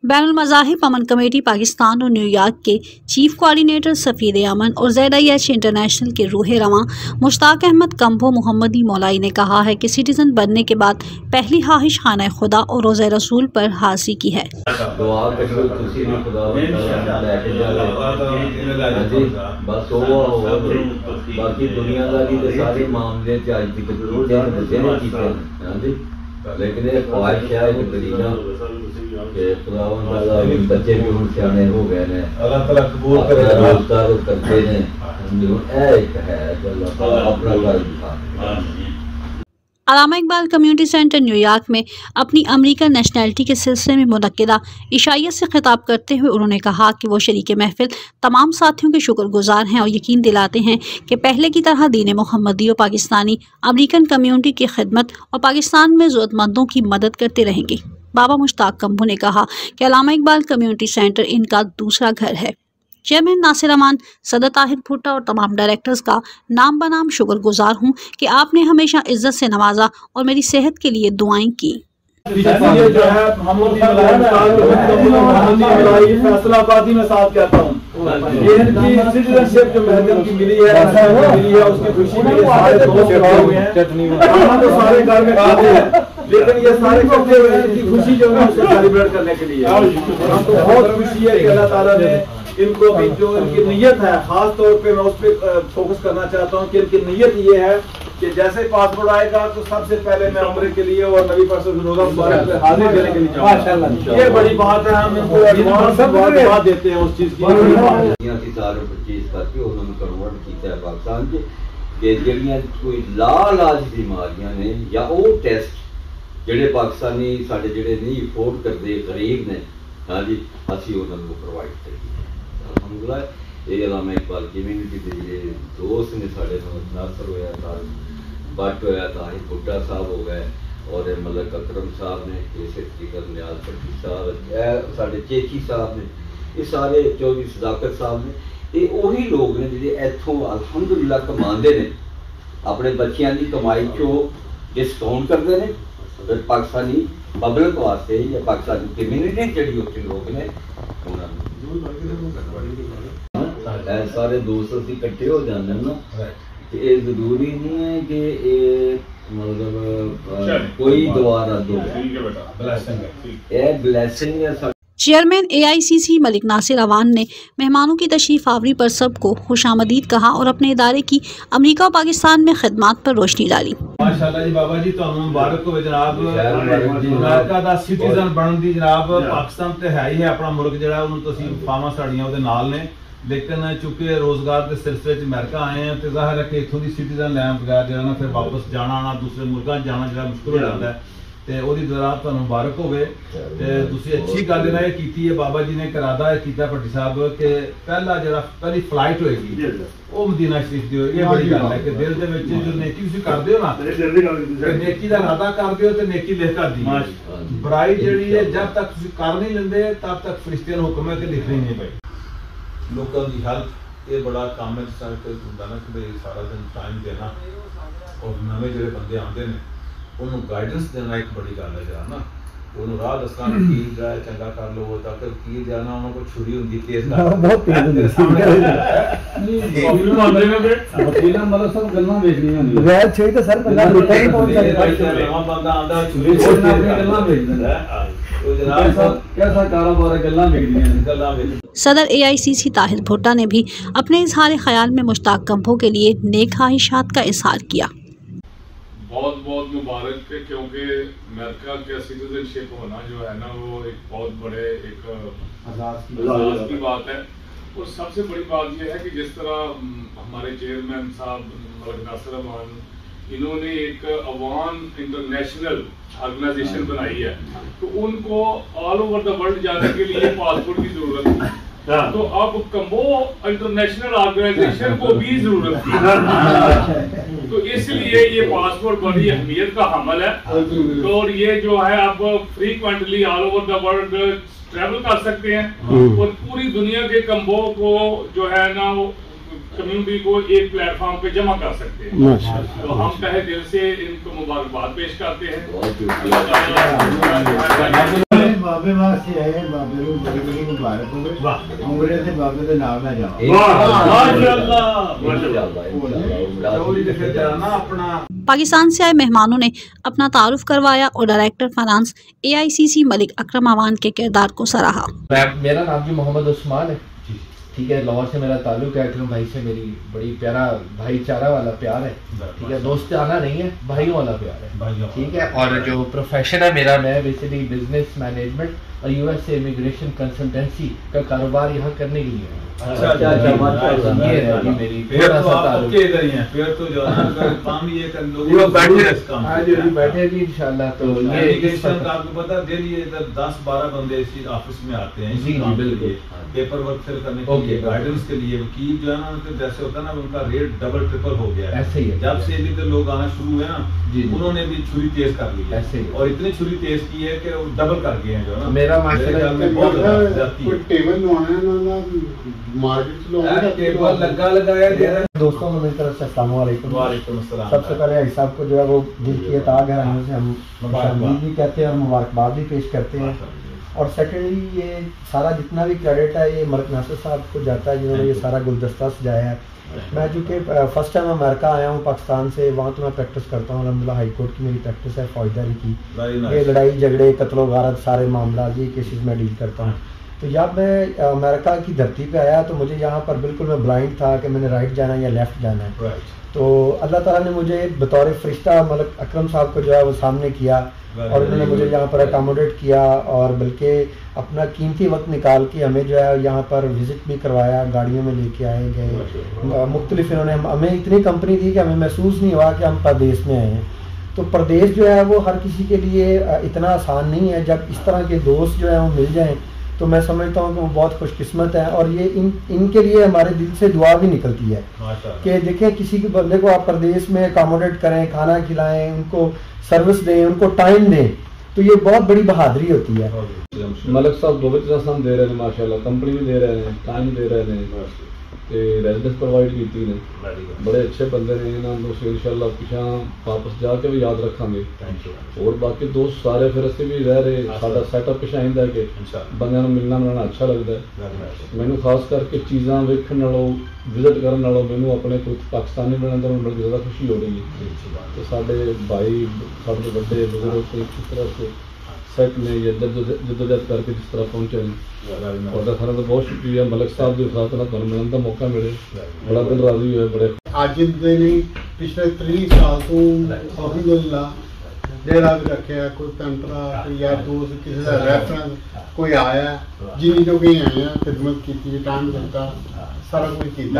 بین المذاہب امن کمیٹی پاکستان اور New York کے چیف کوآرڈینیٹر سفیر امن اور ZIH انٹرنیشنل کے روح رواں مشتاق احمد کمبو محمدی مولائی نے کہا ہے کہ سٹیزن بننے کے بعد پہلی خواہش خانہ خدا اور روضہ رسول پر حاضری کی ہے۔ لیکن یہ خواہش ہے کہ مدینہ کہ خداوند تعالیٰ بچے بھی ہن سیانے ہو گئے نے، اللہ تعالیٰ قبول کرتے ہیں، ایک ہے کہ اللہ تعالیٰ اپنا گھر دکھا۔ Allama Iqbal community centre New York میں اپنی امریکن نیشنلٹی کے سلسلے میں منعقدہ عشائیت سے خطاب کرتے ہوئے انہوں نے کہا کہ وہ شریک محفل تمام ساتھیوں کے شکر گزار ہیں اور یقین دلاتے ہیں کہ پہلے کی طرح دین محمدی اور پاکستانی امریکن کمیونٹی کی خدمت اور پاکستان میں ضرورت مندوں کی مدد کرتے رہیں گے۔ بابا مشتاق کمبو نے کہا کہ علامہ اقبال کمیونٹی سینٹر ان کا دوسرا گھر ہے۔ چیئرمین ناصر امان، صدر طاہر بھٹا اور تمام ڈائریکٹرز کا نام بنام شکر گزار ہوں کہ آپ نے ہمیشہ عزت سے نوازا اور میری صحت کے لیے دعائیں کی۔ یہ جو ہے فیصلہ آبادی میں ساتھ کہتا ہوں، یہ ان کی سٹیزن شپ جو محکم کی ملی ہے اس کی خوشی میں یہ سارے دوست کھڑے ہوئے ہیں، ہم تو سارے گھر میں کھاتے ہیں لیکن یہ سارے کھڑے ہوئے ہیں ان کی خوشی جو ہے اس کو سیلیبریٹ کرنے کے لیے۔ ہم کو بہت خوشی ہے کہ اللہ تعالیٰ نے ان کو بھی جو ان کی نیت ہے، خاص طور پہ میں اس پہ فوکس کرنا چاہتا ہوں کہ ان کی نیت یہ ہے کہ جیسے پاسپورٹ آئے گا تو سب سے پہلے میں عمرے کے لیے اور نبی پر روزہ مبارک پہ حاضر دینے کے لیے جاؤں گا۔ یہ بڑی بات ہے، ہم ان کو ایڈوانس بات دیتے ہیں اس چیز کی۔ 25 کر کے انہوں نے کنورٹ کیتا ہے پاکستان کے کہ جڑیاں کوئی لاعلاج بیماریاں نے یا وہ ٹیسٹ جڑے پاکستانی ساڈے جڑے نہیں افورڈ کرتے غریب نے، ہاں جی اسی انہوں کو پرووائڈ کریے۔ الحمدللہ یہ علامہ اقبال کمیونٹی کے جڑے دوست نے ساڈے ناصر ہویا، بٹ ہویا، طاہر بھٹا صاحب ہو گئے اور ملک اکرم صاحب نے، نیاز بٹی صاحب، ساڈے چیچی صاحب نے، یہ سارے چودھری صداقت صاحب نے، یہ وہی لوگ نے جڑے ایتھوں الحمدللہ کماندے نے، اپنے بچیاں کی کمائی چو ڈسکاؤنٹ کرتے ہیں پھر پاکستانی پبلک واسطے یا پاکستانی کمیونٹی جڑی اتنے لوگ نے سارے دوست اسی کٹھے ہو جانے نا، یہ ضروری نہیں ہے کہ یہ مطلب کوئی دعا رد ہو جائے، بلیسنگ ہے۔ چیئرمین AICC ملک ناصر اوان نے مہمانوں کی تشریف آوری پر سب کو خوش آمدید کہا اور اپنے ادارے کی امریکہ اور پاکستان میں خدمات پر روشنی ڈالی۔ ماشاءاللہ جی بابا جی تو مبارک ہو جناب، امریکہ دا سٹیزن بنن دی جناب، پاکستان تے ہے ہی ہے اپنا ملک جڑا، انہوں تو اسی فاما ساڑیاں دے نال نے، لیکن چونکہ روزگار کے سلسلے چ امریکہ آئے ہیں تو ظاہر ہے کہ اتوں کی سٹیزن لین بغیر جو ہے نا پھر واپس جانا آنا دوسرے ملکوں جانا جو مشکل ہو جاتا ہے، تو وہ دوران تمہیں مبارک ہوئے۔ دوسری اچھی گل یہ کی ہے بابا جی نے ارادہ کیا بھٹی صاحب کہ پہلی فلائٹ ہوئے گی وہ مدینہ شریف کی ہوئے، یہ بڑی گل ہے کہ دل کے جو نیکی تھی کرتے ہو نا، نیکی کا ارادہ کرتے ہو تو نیکی لکھ کر دی، برائی جہی ہے جب تک کر نہیں لیندے تب تک فرشتے نے حکم ہے کہ لکھنی نہیں پائی۔ لوگوں کی ہیلپ یہ بڑا کام ہے جس طرح نا کہ سارا دن ٹائم دینا اور نویں جڑے بندے آتے ہیں انہوں گائیڈنس دینا ایک بڑی گل ہے جا نا، انہوں راہ دسنا وکیل جائے چنگا کر لو تاکہ وکیل جانا انہوں کو چھری ہوتی تیز صدر AICC طاہر بھٹا نے بھی اپنے اظہار خیال میں مشتاق کمبو کے لیے نیک خواہشات کا اظہار کیا۔ بہت بہت مبارک ہے کیونکہ امریکہ کا سٹیزن شپ ہونا جو ہے نا وہ ایک بہت بڑے ایک اعزاز کی بات ہے، اور سب سے بڑی بات یہ ہے کہ جس طرح ہمارے چیئرمین صاحب ملک ناصر امان انہوں نے ایک عوام انٹرنیشنل آرگنائزیشن بنائی ہے تو ان کو آل اوور دا ورلڈ جانے کے لیے پاسپورٹ کی ضرورت ہے، تو اب کمبو انٹرنیشنل آرگنائزیشن کو بھی ضرورت تھی، تو اس لیے یہ پاسپورٹ بڑی اہمیت کا حامل ہے، اور یہ جو ہے اب frequently all over the world travel کر سکتے ہیں اور پوری دنیا کے کمبو کو جو ہے نا کمیونٹی کو ایک پلیٹ فارم پہ جمع کر سکتے ہیں، تو ہم تہہ دل سے ان کو مبارکباد پیش کرتے ہیں۔ بابے واسطے آئے ہیں، بابے کو بڑی بڑی مبارک ہوئے، عمرے سے بابے کے نام نہ جاؤ۔ پاکستان سے آئے مہمانوں نے اپنا تعارف کروایا اور director finance AICC Malik Akram Awan کے کردار کو سراہا۔ میرا نام بھی محمد عثمان ہے، ٹھیک ہے، لاہور سے میرا تعلق ہے، اکرم بھائی سے میری بڑی پیارا بھائی چارہ والا پیار ہے، ٹھیک ہے، دوستانہ نہیں ہے، بھائیوں والا پیار ہے، ٹھیک ہے۔ اور جو پروفیشن ہے میرا، میں بیسیکلی بزنس مینجمنٹ اور USA امیگریشن کنسلٹنسی کا کاروبار یہاں کرنے کے لیے بیٹھے گی انشاءاللہ۔ تو آپ کو پتا ڈیلی 10-12 بندے اسی آفس میں آتے ہیں پیپر ورک فل کرنے کے لیے، گائیڈنس کے لیے۔ وکیل جو ہے نا جیسے ہوتا ہے نا ان کا ریٹ ڈبل ٹرپل ہو گیا ہے، ایسے ہی جب سے لوگ آنا شروع ہوئے نا انہوں نے بھی چھری تیز کر لی ہے، اور اتنی چھری تیز کی ہے کہ ڈبل کر گئے ہیں جو نا۔ میرا دوستوں کو میری طرف سے السلام علیکم۔ وعلیکم السلام۔ سب سے پہلے بھائی صاحب کو جو ہے وہ دل کی عطا گہرائیوں سے ہم مبارکباد بھی کہتے ہیں اور مبارکباد بھی پیش کرتے ہیں۔ اور سیکنڈلی یہ سارا جتنا بھی کریڈٹ ہے یہ ملک ناصر صاحب کو جاتا ہے جنہوں نے یہ سارا گلدستہ سجایا ہے۔ میں چونکہ فرسٹ ٹائم امریکہ آیا ہوں پاکستان سے، وہاں تو میں پریکٹس کرتا ہوں، الحمدللہ ہائی کورٹ کی میری پریکٹس ہے فوجداری کی، یہ لڑائی جھگڑے قتل و غارت سارے معاملات یہ کیسز میں ڈیل کرتا ہوں۔ تو جب میں امریکہ کی دھرتی پہ آیا تو مجھے یہاں پر بالکل میں بلائنڈ تھا کہ میں نے رائٹ جانا ہے یا لیفٹ جانا ہے۔ تو اللہ تعالیٰ نے مجھے بطور فرشتہ ملک اکرم صاحب کو جو ہے وہ سامنے کیا اور انہوں نے مجھے یہاں پر اکاموڈیٹ کیا، اور بلکہ اپنا قیمتی وقت نکال کے ہمیں جو ہے یہاں پر وزٹ بھی کروایا، گاڑیوں میں لے کے آئے گئے مختلف، انہوں نے ہمیں اتنی کمپنی دی کہ ہمیں محسوس نہیں ہوا کہ ہم پردیس میں آئے ہیں۔ تو پردیس جو ہے وہ ہر کسی کے لیے اتنا آسان نہیں ہے، جب اس طرح کے دوست جو ہیں وہ مل جائیں تو میں سمجھتا ہوں کہ وہ بہت خوش قسمت ہیں، اور یہ ان کے لیے ہمارے دل سے دعا بھی نکلتی ہے کہ دیکھیں کسی کے بندے کو آپ پردیس میں اکاموڈیٹ کریں، کھانا کھلائیں، ان کو سروس دیں، ان کو ٹائم دیں، تو یہ بہت بڑی بہادری ہوتی ہے۔ ملک صاحب دو بچہ ہم دے رہے ہیں ماشاءاللہ، کمپنی بھی دے رہے ہیں، ٹائم دے رہے ہیں، ریزیڈنس پرووائڈ کی نے، بڑے اچھے بندے نے، انشاءاللہ پیچھا واپس جا کے بھی یاد رکھیں گے، اور باقی دوست سارے پھر اسی بھی رہ رہے، سارا سیٹ اپ پیچھا آئندہ ہے کہ بندے ملنا ملانا اچھا لگتا ہے۔ مینوں خاص کر کے چیزاں ویکھن نالوں وزٹ کرن نالوں مینوں اپنے کوئی پاکستانی بننے دا بڑی زیادہ خوشی ہو رہی ہے کہ سارے بھائی سارے بڑے بزرگ کس طرح سے سیٹ نے یہ جدوجہد کر کے جس طرح پہنچے ہیں، اور سارا تو بہت شکریہ ملک صاحب کے ساتھ ملن کا موقع ملے، بڑا دل راضی ہوئے، بڑے اج نہیں پچھلے 30 سال تو الحمدللہ ڈیرا بھی رکھا، کوئی پینٹرا کوئی یار دوست کسی کا ریفرنس کوئی آیا، جن جو کہ آئے ہیں خدمت کی، ٹائم دیتا، سارا کچھ کیا،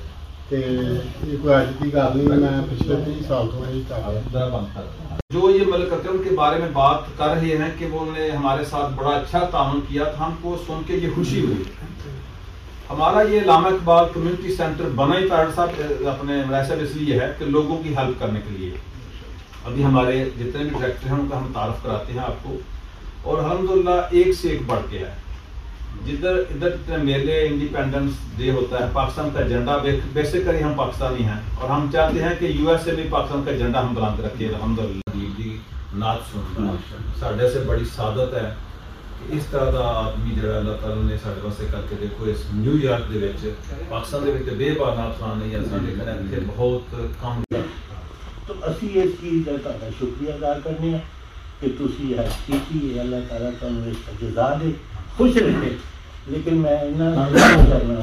یہ کوئی اج کی گل نہیں، میں پچھلے 30 سال تو یہی کر رہا ہوں۔ جو یہ ملک اکرم کے بارے میں بات کر رہے ہیں کہ وہ انہوں نے ہمارے ساتھ بڑا اچھا تعاون کیا تھا، ہم کو سن کے یہ خوشی ہوئی۔ ہمارا یہ علامہ اقبال کمیونٹی سینٹر بنا ہی طاہر صاحب اپنے ملائسہ اس لیے ہے کہ لوگوں کی ہیلپ کرنے کے لیے۔ ابھی ہمارے جتنے بھی ڈائریکٹر ہیں ان کا ہم تعارف کراتے ہیں آپ کو، اور الحمدللہ ایک سے ایک بڑھ کے ہے۔ ادھر میلے انڈیپینڈنس ڈے ہوتا ہے، پاکستان کا جھنڈا بیسیکلی ہم پاکستانی ہیں، اور ہم چاہتے ہیں کہ USA میں پاکستان کا جھنڈا ہم بلند رکھیں۔ الحمدللہ نعت سننا ساڈے سے بڑی سعادت ہے کہ اس طرح کا آدمی جڑا اللہ تعالیٰ نے ساڈے واسطے کر کے دیکھو اس نیو یارک دے وچ پاکستان دے وچ بے بار نعت سنان نہیں ہے، ساڈے گھر اتنے بہت کم۔ تو اسی اس چیز کا تہاڈا شکریہ ادا کرنے ہیں کہ تسی ہے کیتی، اللہ تعالیٰ تانوں اس کا جزا دے، خوش رہے۔ لیکن میں کرنا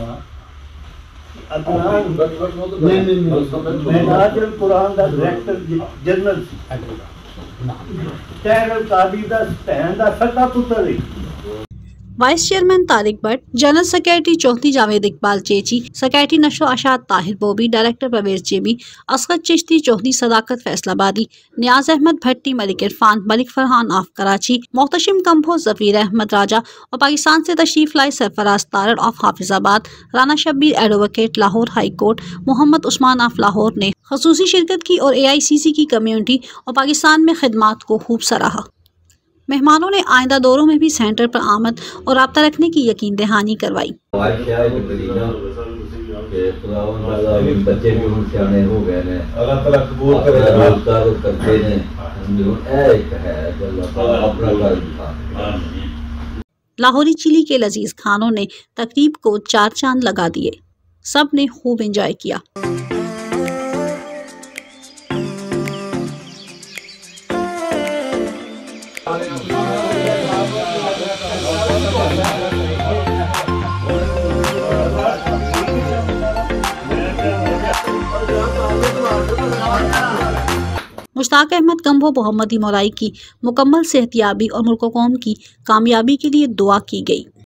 میں ناج القرآن کا ڈائریکٹر جنرل تیر القادی کا بہن کا سکا پتر ہے۔ Vice chairman Tariq Butt, general secretary Chaudhry Javed Iqbal Chichi, secretary نشر و اشاعت Tahir Bobby, director Parvez Jamie, Asghar Chishti Chaudhry Sadaqat Faisalabadi, Niaz Ahmed Bhatti Malik Irfan, Malik Farhan of Karachi, Mohtasham کمبوز ظفیر احمد راجہ، اور پاکستان سے تشریف لائے سرفراز Tarar of Hafizabad, Rana Shabbir advocate Lahore high court, Muhammad Usman of Lahore نے خصوصی شرکت کی اور AICC کی کمیونٹی اور پاکستان میں خدمات کو خوب سراہا۔ مہمانوں نے آئندہ دوروں میں بھی سینٹر پر آمد اور رابطہ رکھنے کی یقین دہانی کروائی۔ بچے بھی ہوں سیانے ہو گئے ہیں، اللہ تعالیٰ قبول کرے، کرتے ہیں، اپنا लाहौरी चिली के लजीज खानों ने तकरीब को 4 चांद लगा दिए। सब ने खूब एंजॉय किया। मुश्ताक अहमद कम्बो मोहम्मदी मौलाई की मुकम्मल सेहतियाबी और मुल्क कौम की कामयाबी के लिए दुआ की गई।